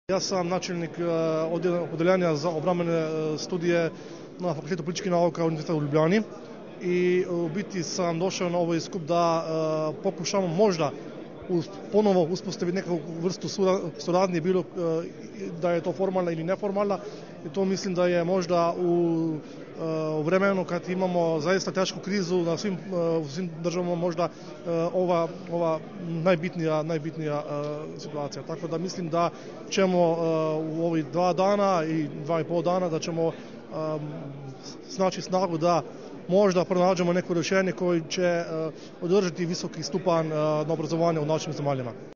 Ja sam načelnik odeljenja za obrambene studije na Fakultetu političkih nauka Univerziteta u Ljubljani i u biti sam došao na ovaj skup da pokušamo možda ponovo uspostaviti nekakvu vrstu suradnje, bilo da je to formalna ili neformalna. I to mislim da je možda u vremenu kad imamo zaista tešku krizu u svim državama možda ova najbitnija situacija. Tako da mislim da ćemo u ovih 2 dana i 2,5 dana da ćemo snaći snagu da možda pronađemo neko rješenje koje će održati visoki stupanj na obrazovanje u našim zemaljama.